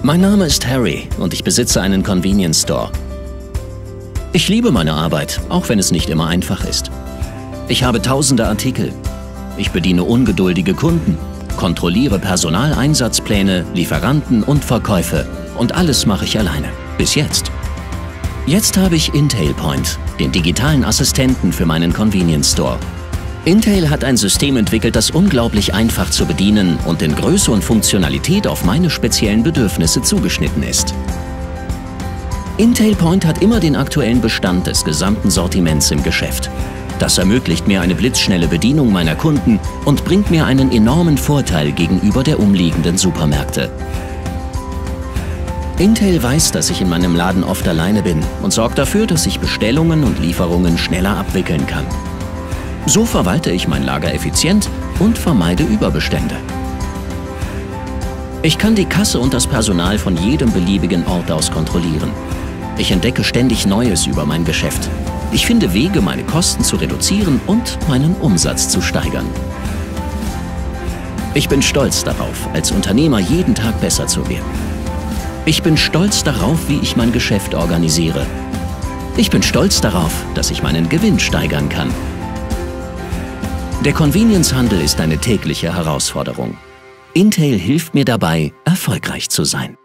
Mein Name ist Harry und ich besitze einen Convenience Store. Ich liebe meine Arbeit, auch wenn es nicht immer einfach ist. Ich habe tausende Artikel. Ich bediene ungeduldige Kunden, kontrolliere Personaleinsatzpläne, Lieferanten und Verkäufe. Und alles mache ich alleine. Bis jetzt. Jetzt habe ich IntailPoint, den digitalen Assistenten für meinen Convenience Store. Intail hat ein System entwickelt, das unglaublich einfach zu bedienen und in Größe und Funktionalität auf meine speziellen Bedürfnisse zugeschnitten ist. IntailPoint hat immer den aktuellen Bestand des gesamten Sortiments im Geschäft. Das ermöglicht mir eine blitzschnelle Bedienung meiner Kunden und bringt mir einen enormen Vorteil gegenüber der umliegenden Supermärkte. Intail weiß, dass ich in meinem Laden oft alleine bin und sorgt dafür, dass ich Bestellungen und Lieferungen schneller abwickeln kann. So verwalte ich mein Lager effizient und vermeide Überbestände. Ich kann die Kasse und das Personal von jedem beliebigen Ort aus kontrollieren. Ich entdecke ständig Neues über mein Geschäft. Ich finde Wege, meine Kosten zu reduzieren und meinen Umsatz zu steigern. Ich bin stolz darauf, als Unternehmer jeden Tag besser zu werden. Ich bin stolz darauf, wie ich mein Geschäft organisiere. Ich bin stolz darauf, dass ich meinen Gewinn steigern kann. Der Convenience-Handel ist eine tägliche Herausforderung. Intail hilft mir dabei, erfolgreich zu sein.